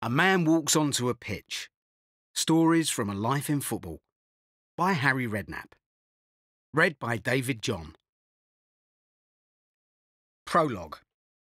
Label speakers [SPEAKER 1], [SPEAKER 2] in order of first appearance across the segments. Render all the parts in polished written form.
[SPEAKER 1] A Man Walks Onto a Pitch. Stories from a Life in Football by Harry Redknapp. Read by David John. Prologue.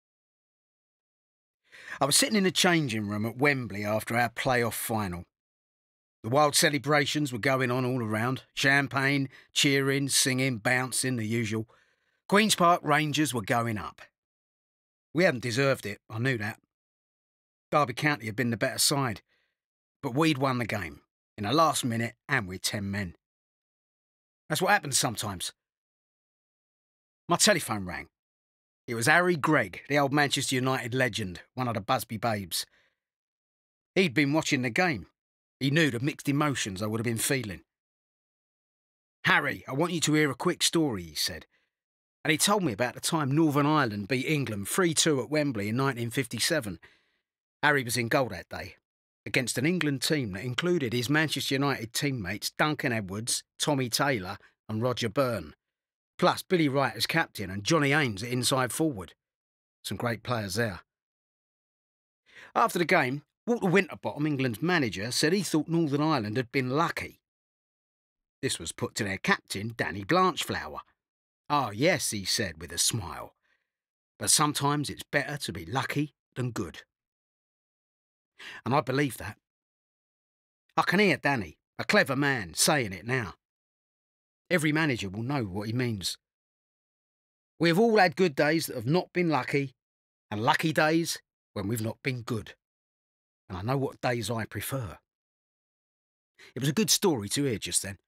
[SPEAKER 1] I was sitting in the changing room at Wembley after our playoff final. The wild celebrations were going on all around. Champagne, cheering, singing, bouncing, the usual. Queen's Park Rangers were going up. We hadn't deserved it, I knew that. Derby County had been the better side, but we'd won the game, in the last minute and with 10 men. That's what happens sometimes. My telephone rang. It was Harry Gregg, the old Manchester United legend, one of the Busby babes. He'd been watching the game. He knew the mixed emotions I would have been feeling. "Harry, I want you to hear a quick story," he said. And he told me about the time Northern Ireland beat England 3-2 at Wembley in 1957. Harry was in goal that day, against an England team that included his Manchester United teammates Duncan Edwards, Tommy Taylor and Roger Byrne, plus Billy Wright as captain and Johnny Ames at inside forward. Some great players there. After the game, Walter Winterbottom, England's manager, said he thought Northern Ireland had been lucky. This was put to their captain, Danny Blanchflower. "Ah, yes," he said with a smile, "but sometimes it's better to be lucky than good." And I believe that. I can hear Danny, a clever man, saying it now. Every manager will know what he means. We have all had good days that have not been lucky, and lucky days when we've not been good. And I know what days I prefer. It was a good story to hear just then.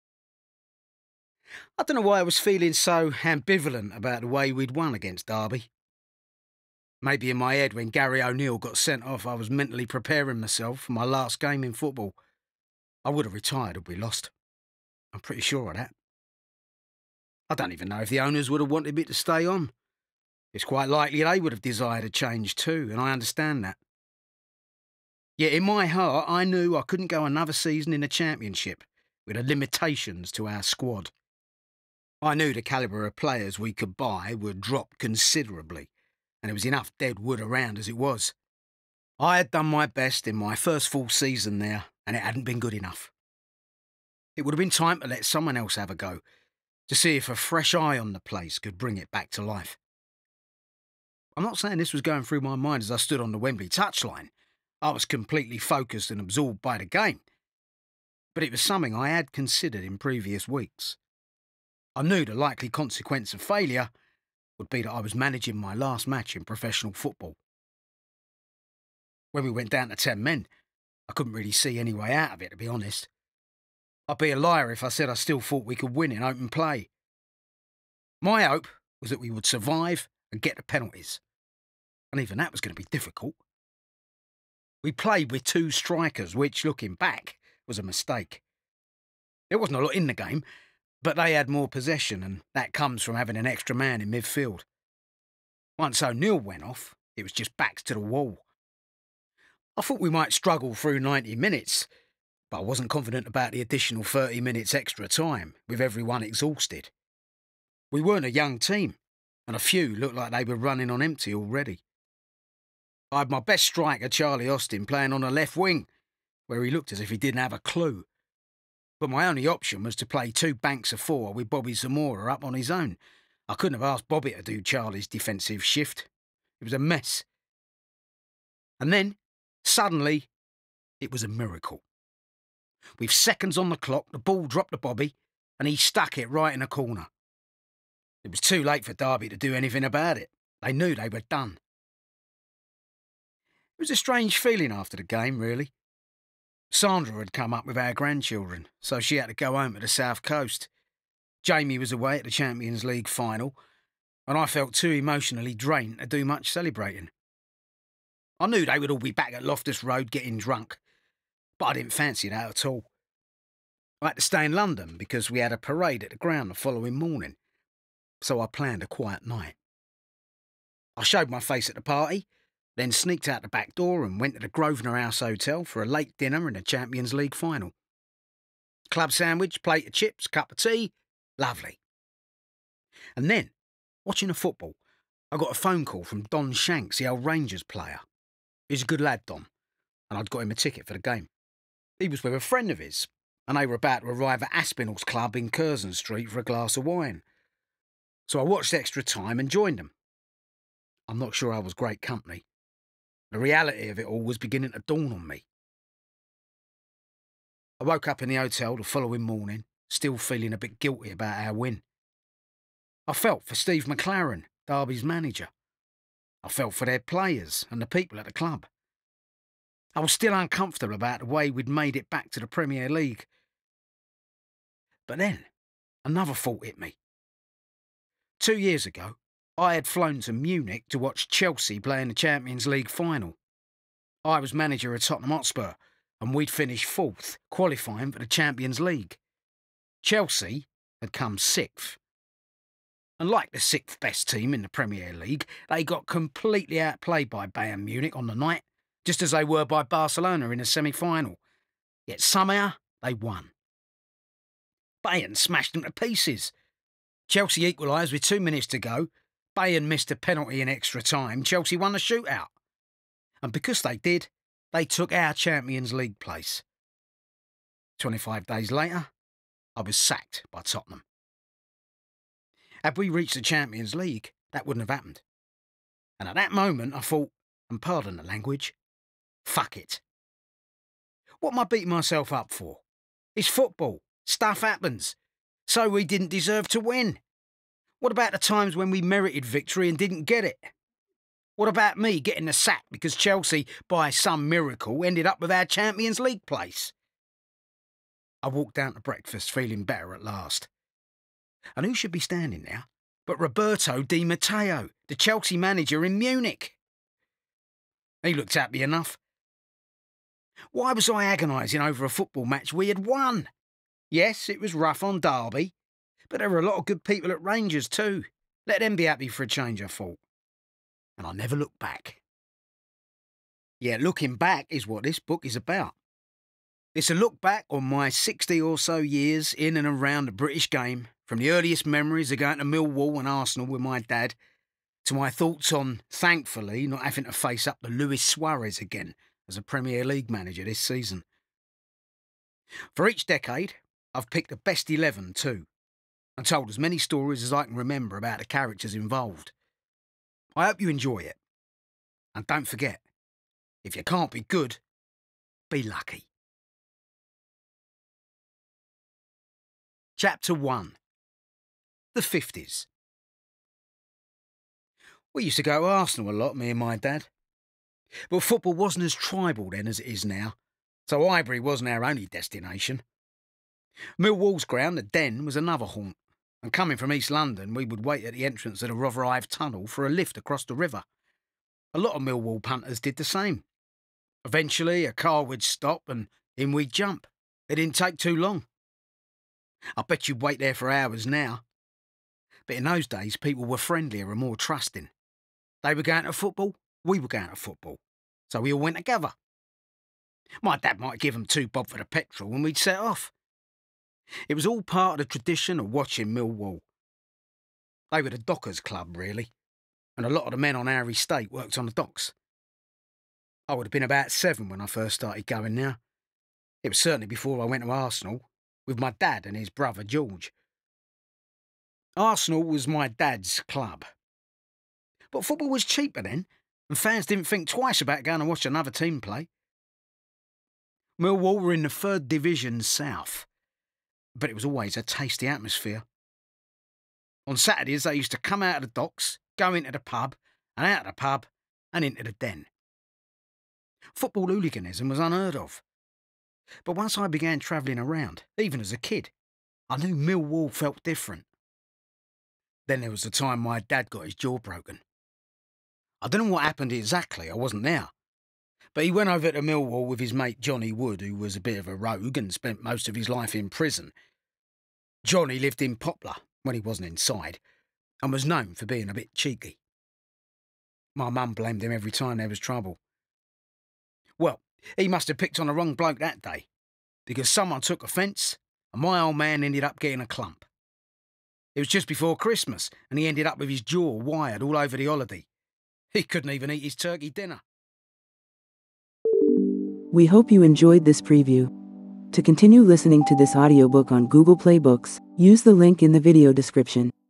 [SPEAKER 1] I don't know why I was feeling so ambivalent about the way we'd won against Derby. Maybe in my head when Gary O'Neill got sent off I was mentally preparing myself for my last game in football. I would have retired if we lost. I'm pretty sure of that. I don't even know if the owners would have wanted me to stay on. It's quite likely they would have desired a change too, and I understand that. Yet in my heart I knew I couldn't go another season in the Championship with the limitations to our squad. I knew the calibre of players we could buy would drop considerably, and there was enough dead wood around as it was. I had done my best in my first full season there, and it hadn't been good enough. It would have been time to let someone else have a go, to see if a fresh eye on the place could bring it back to life. I'm not saying this was going through my mind as I stood on the Wembley touchline. I was completely focused and absorbed by the game. But it was something I had considered in previous weeks. I knew the likely consequence of failure would be that I was managing my last match in professional football. When we went down to 10 men, I couldn't really see any way out of it, to be honest. I'd be a liar if I said I still thought we could win in open play. My hope was that we would survive and get the penalties. And even that was going to be difficult. We played with two strikers, which, looking back, was a mistake. There wasn't a lot in the game, but they had more possession, and that comes from having an extra man in midfield. Once O'Neill went off, it was just backs to the wall. I thought we might struggle through 90 minutes, but I wasn't confident about the additional 30 minutes extra time, with everyone exhausted. We weren't a young team, and a few looked like they were running on empty already. I had my best striker, Charlie Austin, playing on the left wing, where he looked as if he didn't have a clue. But my only option was to play two banks of four with Bobby Zamora up on his own. I couldn't have asked Bobby to do Charlie's defensive shift. It was a mess. And then, suddenly, it was a miracle. With seconds on the clock, the ball dropped to Bobby, and he stuck it right in the corner. It was too late for Derby to do anything about it. They knew they were done. It was a strange feeling after the game, really. Sandra had come up with our grandchildren, so she had to go home to the south coast. Jamie was away at the Champions League final, and I felt too emotionally drained to do much celebrating. I knew they would all be back at Loftus Road getting drunk, but I didn't fancy that at all. I had to stay in London because we had a parade at the ground the following morning, so I planned a quiet night. I showed my face at the party, then sneaked out the back door and went to the Grosvenor House Hotel for a late dinner in the Champions League final. Club sandwich, plate of chips, cup of tea, lovely. And then, watching the football, I got a phone call from Don Shanks, the old Rangers player. He's a good lad, Don. and I'd got him a ticket for the game. He was with a friend of his, and they were about to arrive at Aspinall's club in Curzon Street for a glass of wine. So I watched extra time and joined them. I'm not sure I was great company. The reality of it all was beginning to dawn on me. I woke up in the hotel the following morning, still feeling a bit guilty about our win. I felt for Steve McLaren, Derby's manager. I felt for their players and the people at the club. I was still uncomfortable about the way we'd made it back to the Premier League. But then, another thought hit me. 2 years ago, I had flown to Munich to watch Chelsea play in the Champions League final. I was manager of Tottenham Hotspur, and we'd finished fourth, qualifying for the Champions League. Chelsea had come sixth. And like the sixth best team in the Premier League, they got completely outplayed by Bayern Munich on the night, just as they were by Barcelona in the semi-final. Yet somehow, they won. Bayern smashed them to pieces. Chelsea equalised with 2 minutes to go. Bayern missed a penalty in extra time. Chelsea won the shootout. And because they did, they took our Champions League place. 25 days later, I was sacked by Tottenham. Had we reached the Champions League, that wouldn't have happened. And at that moment, I thought, and pardon the language, fuck it. What am I beating myself up for? It's football. Stuff happens. So we didn't deserve to win. What about the times when we merited victory and didn't get it? What about me getting the sack because Chelsea, by some miracle, ended up with our Champions League place? I walked down to breakfast feeling better at last. And who should be standing there but Roberto Di Matteo, the Chelsea manager in Munich? He looked happy enough. Why was I agonising over a football match we had won? Yes, it was rough on Derby, but there were a lot of good people at Rangers too. Let them be happy for a change, I thought. And I never looked back. Yeah, looking back is what this book is about. It's a look back on my 60 or so years in and around the British game, from the earliest memories of going to Millwall and Arsenal with my dad, to my thoughts on, thankfully, not having to face up to Luis Suarez again as a Premier League manager this season. For each decade, I've picked the best 11 too, and told as many stories as I can remember about the characters involved. I hope you enjoy it. And don't forget, if you can't be good, be lucky. Chapter 1. The 50s. We used to go to Arsenal a lot, me and my dad. But football wasn't as tribal then as it is now, so Highbury wasn't our only destination. Millwall's ground, the Den, was another haunt, and coming from East London, we would wait at the entrance of the Rotherhithe Tunnel for a lift across the river. A lot of Millwall punters did the same. Eventually, a car would stop and in we'd jump. It didn't take too long. I bet you'd wait there for hours now. But in those days, people were friendlier and more trusting. They were going to football, we were going to football, so we all went together. My dad might give them 2 bob for the petrol and we'd set off. It was all part of the tradition of watching Millwall. They were the dockers' club, really, and a lot of the men on our estate worked on the docks. I would have been about 7 when I first started going now. It was certainly before I went to Arsenal, with my dad and his brother George. Arsenal was my dad's club. But football was cheaper then, and fans didn't think twice about going to watch another team play. Millwall were in the 3rd Division South, but it was always a tasty atmosphere. On Saturdays, they used to come out of the docks, go into the pub, and out of the pub, and into the Den. Football hooliganism was unheard of. But once I began travelling around, even as a kid, I knew Millwall felt different. Then there was the time my dad got his jaw broken. I don't know what happened exactly, I wasn't there. But he went over to Millwall with his mate Johnny Wood, who was a bit of a rogue and spent most of his life in prison. Johnny lived in Poplar when he wasn't inside, and was known for being a bit cheeky. My mum blamed him every time there was trouble. Well, he must have picked on the wrong bloke that day, because someone took offence, and my old man ended up getting a clump. It was just before Christmas, and he ended up with his jaw wired all over the holiday. He couldn't even eat his turkey dinner.
[SPEAKER 2] We hope you enjoyed this preview. To continue listening to this audiobook on Google Play Books, use the link in the video description.